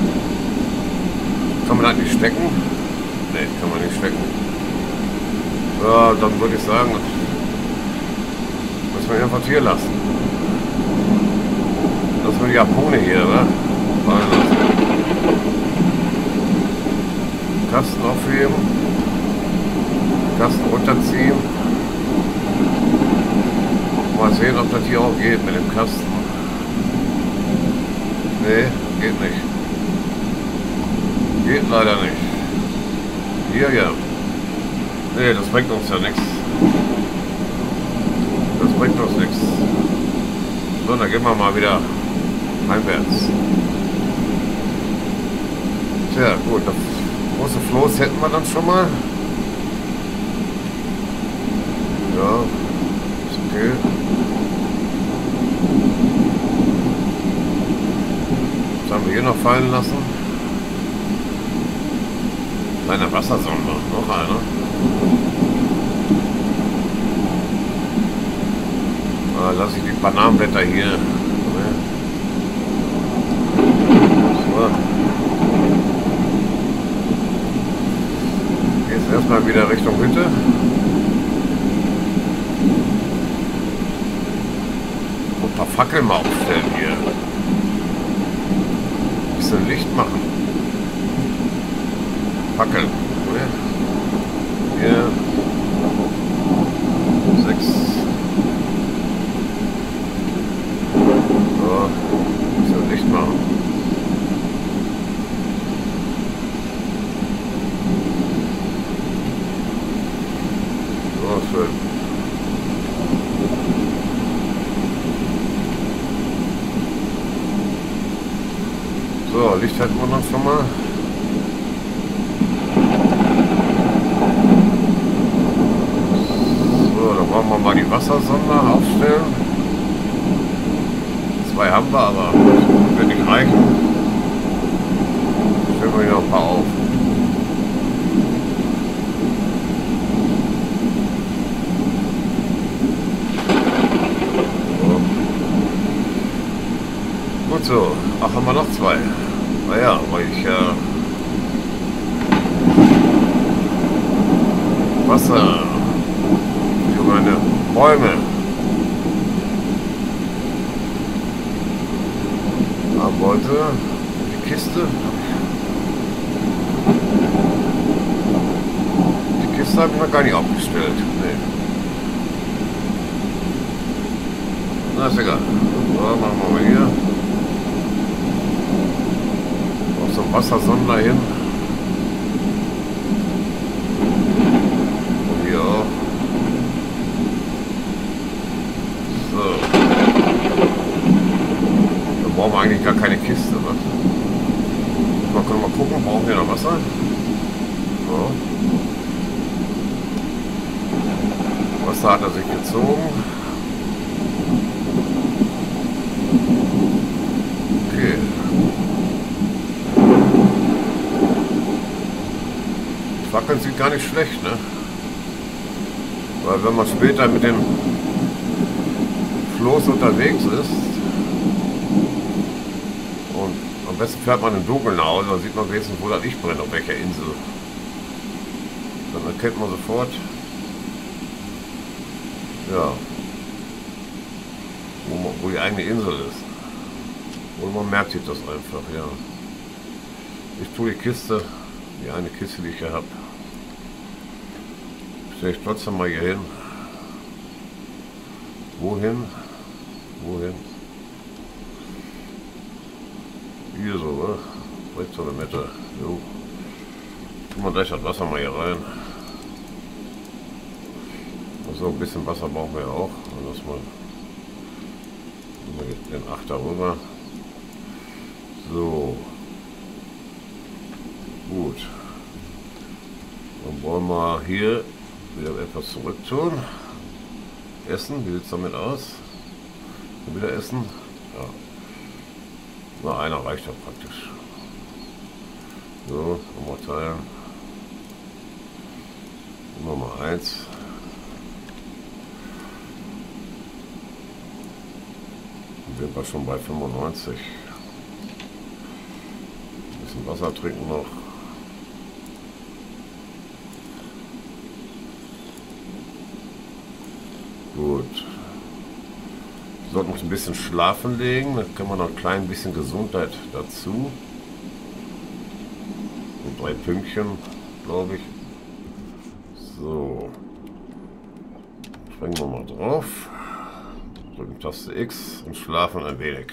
Kann man das nicht stecken? Ne, kann man nicht stecken. Ja, dann würde ich sagen, müssen wir einfach hier lassen. Lassen wir die Harpune hier, oder? Fallen lassen. Kasten aufheben. Kasten runterziehen. Mal sehen, ob das hier auch geht mit dem Kasten. Nee, geht nicht. Geht leider nicht. Hier, ja. Nee, das bringt uns ja nichts. Das bringt uns nichts. So, dann gehen wir mal wieder heimwärts. Tja, gut, das große Floß hätten wir dann schon mal. Ja, ist okay. Was haben wir hier noch fallen lassen? Kleiner Wassersonde, noch einer. Ah, lasse ich die Bananenblätter hier. So. Jetzt erstmal wieder Richtung Hütte. Und ein paar Fackeln mal aufstellen hier. Ein bisschen Licht machen. Fackeln. Hier. Sechs. So. Ein bisschen Licht machen. So, schön. So, Licht hätten wir dann schon mal. Wollen wir mal die Wassersonde aufstellen. Zwei haben wir, aber das wird nicht reichen. Stellen wir hier noch ein paar auf. So. Gut so. Ach, haben wir noch zwei. Naja, weil ich ja äh, Wasser meine Bäume haben wollte. Die Kiste. Die Kiste habe ich noch gar nicht aufgestellt. Nee. Na, ist egal. So, machen wir mal hier. Auf so einen Wassersonder hin. Und hier auch. Da brauchen wir eigentlich gar keine Kiste. Ne? Mal können wir mal gucken, brauchen wir noch Wasser? So. Wasser hat er sich gezogen. Okay. Die Fackeln sieht gar nicht schlecht, ne? Weil wenn man später mit dem Floß unterwegs ist und am besten fährt man im Dunkeln nach Hause, dann sieht man wenigstens, wo das Licht brennt, auf welcher Insel. Dann erkennt man sofort, ja, wo, man, wo die eigene Insel ist. Und man merkt sich das einfach, ja. Ich tue die Kiste, die eine Kiste, die ich hier habe, stelle ich trotzdem mal hier hin. Wohin? Wohin? Hier so, oder? Rechts oder Mitte. Jo. Tun wir gleich das Wasser mal hier rein. Also ein bisschen Wasser brauchen wir ja auch. Lass mal den Achter rüber. So. Gut. Dann wollen wir hier wieder etwas zurück tun. Essen, wie sieht es damit aus? Wieder essen? Ja. Na, einer reicht ja praktisch. So, nochmal teilen. Nummer eins. Wir War schon bei fünfundneunzig. Ein bisschen Wasser trinken noch. Gut. Wir sollten uns ein bisschen schlafen legen. Dann können wir noch ein klein bisschen Gesundheit dazu. Und drei Pünktchen, glaube ich. So. Springen wir mal drauf. Drücken Taste X und schlafen ein wenig.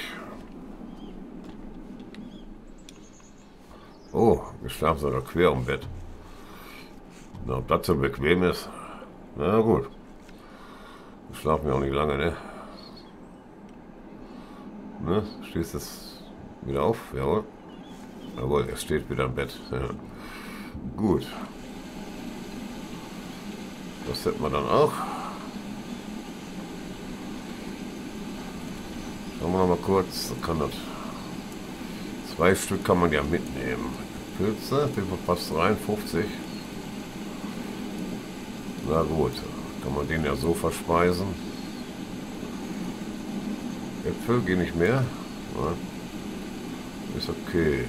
Oh, wir schlafen sogar quer im Bett. Na, ob das so bequem ist? Na gut. Wir schlafen ja auch nicht lange, ne? Ne? Stehst jetzt wieder auf? Jawohl. Jawohl, er steht wieder im Bett. Ja. Gut. Das hätten wir dann auch. Schauen wir noch mal kurz. So kann das. Zwei Stück kann man ja mitnehmen. Pilze, wie viel passt rein? fünfzig. Na gut, kann man den ja so verspeisen. Äpfel gehen nicht mehr. Ja. Ist okay.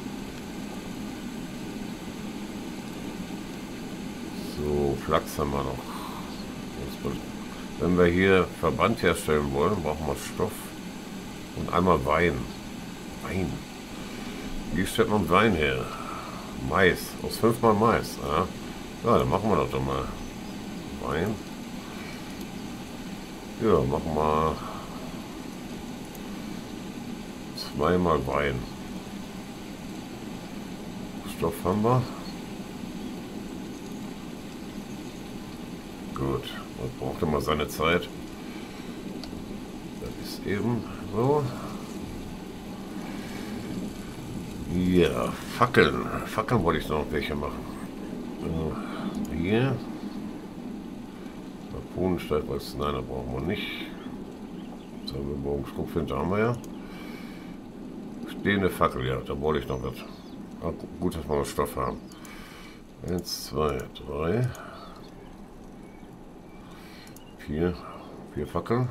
So, Flachs haben wir noch. Wenn wir hier Verband herstellen wollen, brauchen wir Stoff und einmal Wein. Wein. Wie stellt man Wein her? Mais. Aus fünfmal Mais. Ja, ja, dann machen wir das doch mal. Wein. Ja, machen wir zweimal Wein. Stoff haben wir. Gut, man braucht immer seine Zeit. Das ist eben so. Ja, Fackeln. Fackeln wollte ich noch welche machen. Also hier. Harpunensteig, was? Nein, da brauchen wir nicht. Zauberbogen-Schrupflinter haben wir ja. Stehende Fackel, ja, da wollte ich noch was. Ah, gut, dass wir noch Stoff haben. Eins, zwei, drei. Vier. Vier Fackeln.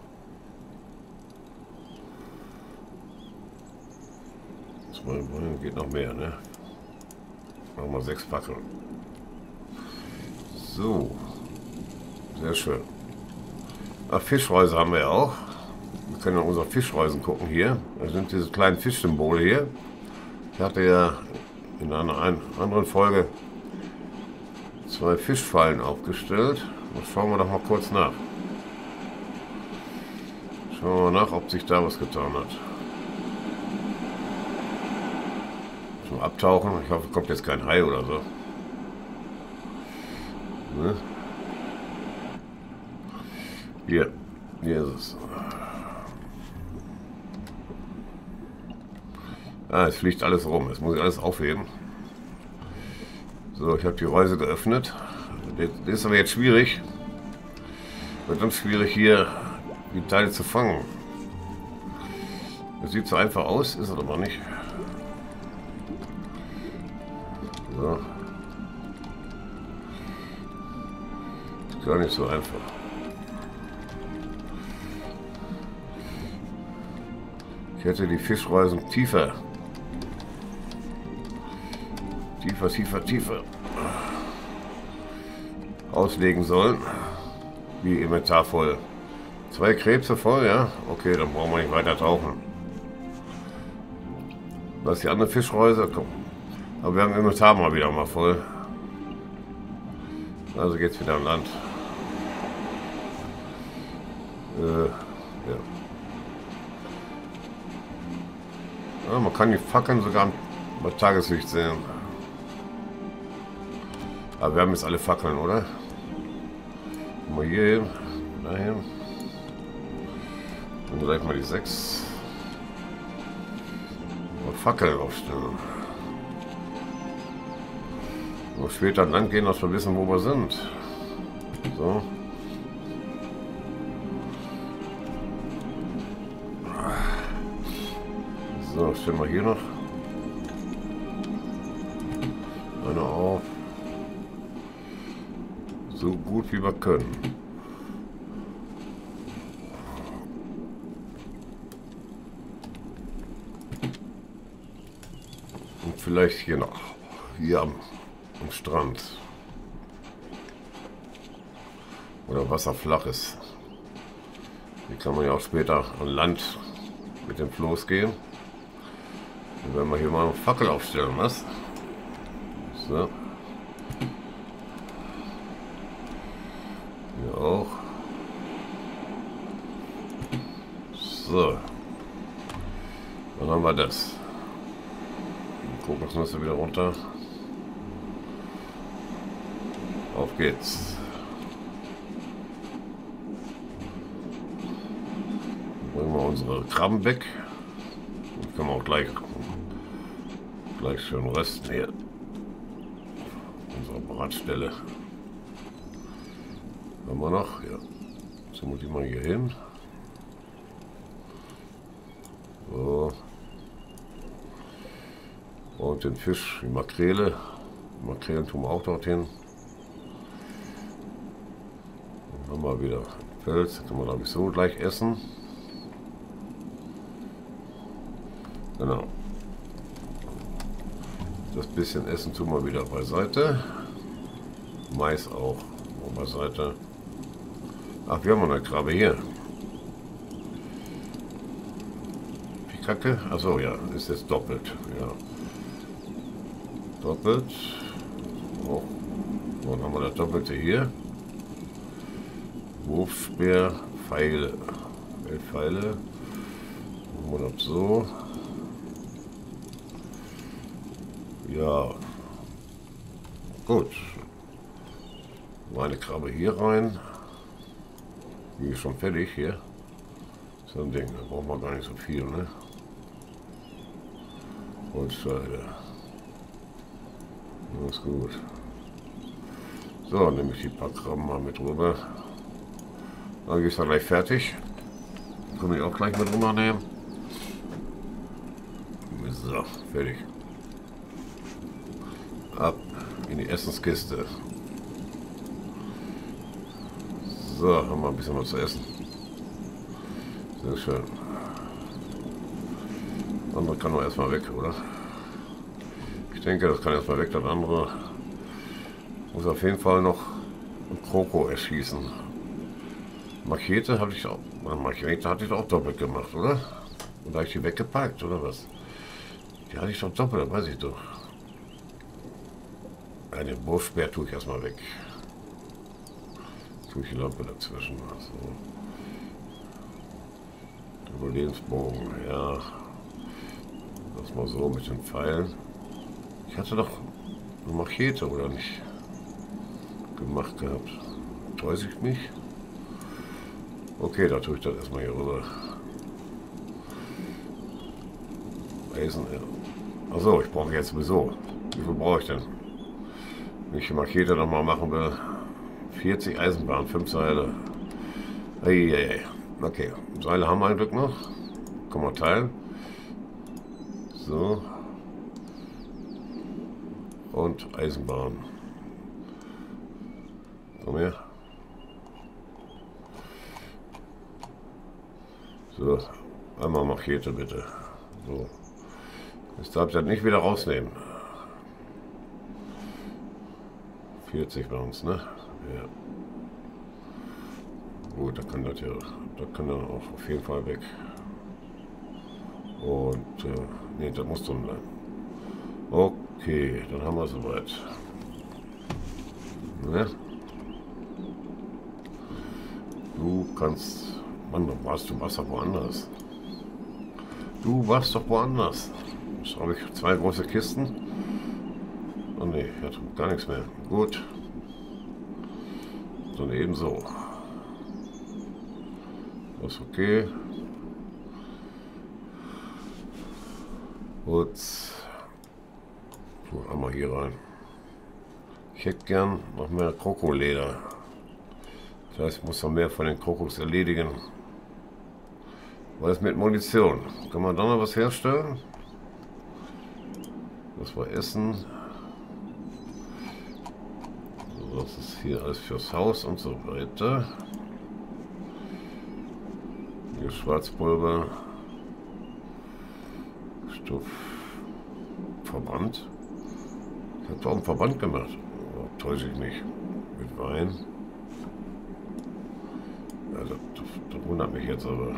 Zwei, geht noch mehr, ne? Machen wir sechs Fackeln. So. Sehr schön. Ach, Fischreuse haben wir ja auch. Wir können ja unsere Fischreusen gucken hier. Das sind diese kleinen Fischsymbole hier. Ich hatte ja in einer anderen Folge zwei Fischfallen aufgestellt. Und schauen wir doch mal kurz nach. Schauen wir nach, ob sich da was getan hat. Zum Abtauchen. Ich hoffe, kommt jetzt kein Hai oder so. Ne? Hier. Hier ist es. Ah, es fliegt alles rum. Jetzt muss ich alles aufheben. So, ich habe die Reuse geöffnet. Das ist aber jetzt schwierig. Wird dann schwierig hier die Teile zu fangen. Das sieht so einfach aus, ist es aber nicht. So. Ist gar nicht so einfach. Ich hätte die Fischreusen tiefer, tiefer, tiefer, tiefer auslegen sollen. Wie Inventar voll. Zwei Krebse voll, ja? Okay, dann brauchen wir nicht weiter tauchen. Das ist die andere Fischreuse. Komm. Aber wir haben Inventar mal wieder mal voll. Also geht's wieder an Land. Äh, ja. Ja, man kann die Fackeln sogar bei Tageslicht sehen. Aber wir haben jetzt alle Fackeln, oder? Mal hier hin, dahin. Und gleich mal die sechs. Und Fackeln aufstellen. Und später an Land gehen, dass wir wissen, wo wir sind. So. So, stellen wir hier noch eine auf. So gut wie wir können. vielleicht hier noch. Hier am, am Strand. Oder Wasser flach ist. Hier kann man ja auch später an Land mit dem Floß gehen. Dann werden wir hier mal eine Fackel aufstellen, was? So. Hier auch. So. Dann haben wir das. Die Kokosnüsse wieder runter. Auf geht's. Dann bringen wir unsere Krabben weg. Und können wir auch gleich, gleich schön rösten hier. Unsere Bratstelle. Haben wir noch? Ja. Jetzt muss ich mal hier hin. So. Und den Fisch, die Makrele. Die Makrelen tun wir auch dorthin. Dann haben wir wieder Pilz. Den können wir glaube ich so gleich essen. Genau. Das bisschen Essen tun wir wieder beiseite. Mais auch beiseite. Ach, wir haben noch eine Krabbe hier. Die Kacke? Achso, ja, ist jetzt doppelt. Ja. Doppelt. Oh. Dann haben wir das Doppelte hier. Wurfspeer, Pfeile. Pfeile. Machen wir das so. Ja. Gut. Meine Krabbe hier rein. Die ist schon fertig hier. So ein Ding, da brauchen wir gar nicht so viel, ne? Holzscheide. Das ist gut. So, dann nehme ich die paar Krabben mal mit rüber. Dann ist er gleich fertig. Kann ich auch gleich mit rüber nehmen. So, fertig. Ab in die Essenskiste. So, haben wir ein bisschen was zu essen. Sehr schön. Das andere kann man erstmal weg, oder? Ich denke, das kann erstmal weg. Das andere muss auf jeden Fall noch ein Kroko erschießen. Machete hatte ich auch. Machete hatte ich auch doppelt gemacht, oder? Und da habe ich die weggepackt, oder was? Die hatte ich doch doppelt, weiß ich doch. Ja, den Wurfspeer tue ich erstmal weg. Tue ich die Lampe dazwischen. Also. Der Überlebensbogen, ja. Das mal so mit den Pfeilen. Ich hatte doch eine Machete, oder nicht? Gemacht gehabt. Täusche ich mich? Okay, da tue ich das erstmal hier rüber. Eisen, ja. Achso, ich brauche jetzt sowieso. Wie viel brauche ich denn? Wenn ich die Machete noch mal machen will. vierzig Eisenbahn, fünf Seile. Eieiei. Okay, Seile haben wir ein Glück noch. Können wir teilen. So. Und Eisenbahn. Komm her. So, einmal Machete bitte. So. Jetzt darf ich das nicht wieder rausnehmen. vierzig bei uns, ne? Ja. Gut, da kann das ja, da kann dann auch auf jeden Fall weg. Und, äh, ne, das muss drin bleiben. Okay, dann haben wir soweit. Ne? Du kannst, Mann, du warst, du warst doch woanders. Du warst doch woanders. Jetzt habe ich zwei große Kisten. Oh ne, ich hatte gar nichts mehr. Gut. Dann ebenso. Das ist okay. Gut. So, einmal hier rein. Ich hätte gern noch mehr Krokoleder. Das heißt, ich muss noch mehr von den Krokos erledigen. Was ist mit Munition? Kann man da noch was herstellen? Das war Essen. So, das ist hier alles fürs Haus und so weiter. Hier Schwarzpulver. Stoff. Verband. Ich habe doch einen Verband gemacht. Oh, täusche ich nicht. Mit Wein. Ja, das, das, das wundert mich jetzt aber.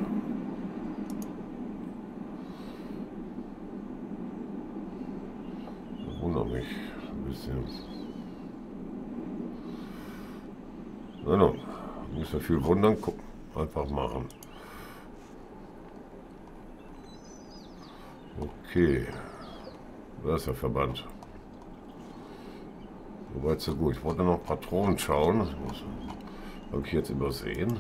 Das wundert mich ein bisschen. Na nun, nicht so viel wundern, gucken. Einfach machen. Okay. Da ist der Verband. Soweit so gut. Ich wollte noch Patronen schauen. Das habe ich jetzt übersehen.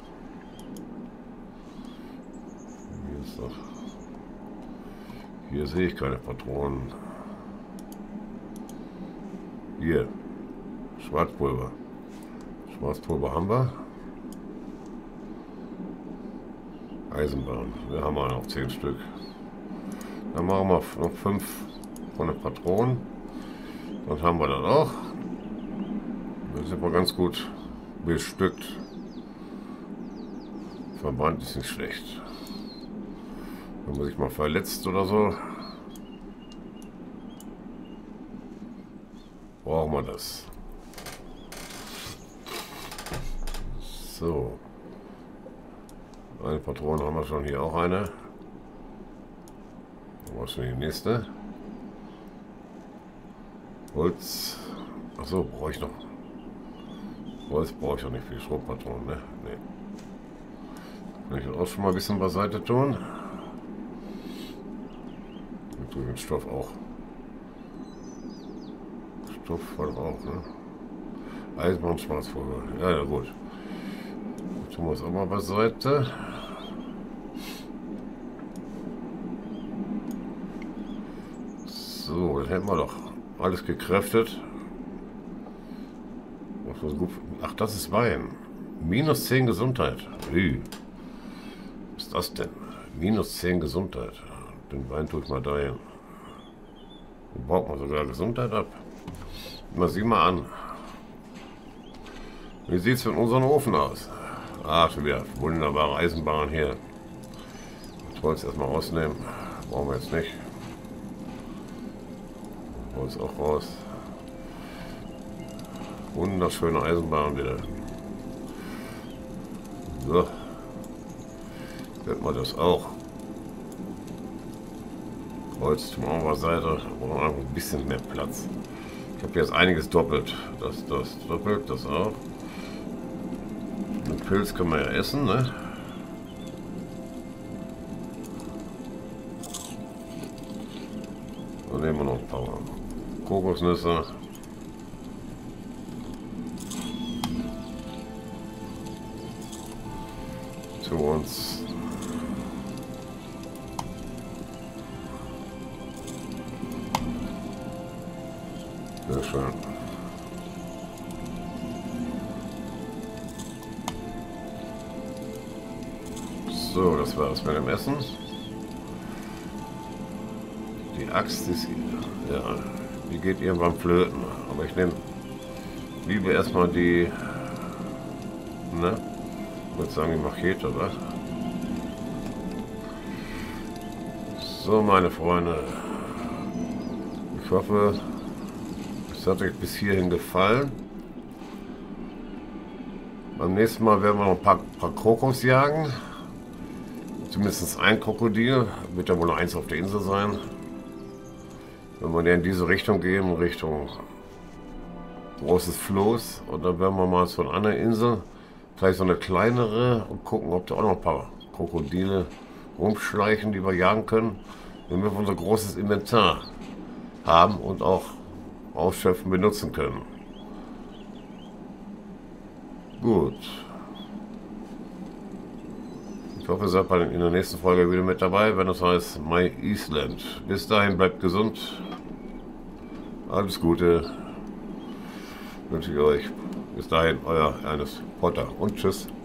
Hier ist doch. Hier sehe ich keine Patronen. Hier. Schwarzpulver. Schwarzpulver haben wir. Eisenbahn. Wir haben noch zehn Stück. Dann machen wir noch fünf von den Patronen. Dann haben wir das auch. Da sind wir ganz gut bestückt. Verband ist nicht schlecht. Wenn man sich mal verletzt oder so, brauchen wir das. So. Eine Patrone haben wir schon, hier auch eine. Was für die nächste? Holz. Achso, brauche ich noch. Holz brauche ich auch nicht für die Schrotpatronen, ne? Nee. Kann ich auch schon mal ein bisschen beiseite tun. Und den Stoff auch. Stoff voll auch, ne? Eisenbahn, Schwarzpulver. Ja, ja, gut. Jetzt tun wir es auch mal beiseite. So, dann hätten wir doch alles gekräftet. Ach, das ist Wein. Minus zehn Gesundheit. Wie? Was ist das denn? Minus zehn Gesundheit. Den Wein tue ich mal dahin. Dann baut man sogar Gesundheit ab. Mal sieh mal an. Wie sieht es in unserem Ofen aus? Ah, schon wieder wunderbare Eisenbahn hier. Das Holz erstmal rausnehmen. Brauchen wir jetzt nicht. Holz auch raus. Wunderschöne Eisenbahn wieder. So. Wird man das auch. Holz zum Seite. Brauchen wir ein bisschen mehr Platz. Ich habe jetzt einiges doppelt. Das, das doppelt, das auch. Den Pilz können wir ja essen, ne? Dann nehmen wir noch ein paar Kokosnüsse. Zu uns. Sehr schön. So, das war es mit dem Essen. Die Axt ist hier. Ja, die geht irgendwann flöten. Aber ich nehme lieber erstmal die, ne? Ich würde sagen, die Machete, oder? So, meine Freunde. Ich hoffe, es hat euch bis hierhin gefallen. Beim nächsten Mal werden wir noch ein paar, paar Krokus jagen. Zumindest ein Krokodil. Wird ja wohl noch eins auf der Insel sein. Wenn wir in diese Richtung gehen, Richtung großes Floß. Und dann werden wir mal zu einer anderen Insel, vielleicht so eine kleinere, und gucken, ob da auch noch ein paar Krokodile rumschleichen, die wir jagen können. Damit wir unser großes Inventar haben und auch ausschöpfen, benutzen können. Gut. Ich hoffe, ihr seid bei in der nächsten Folge wieder mit dabei, wenn es heißt My Island. Bis dahin, bleibt gesund. Alles Gute wünsche ich euch. Bis dahin, euer Ernest Potter und tschüss.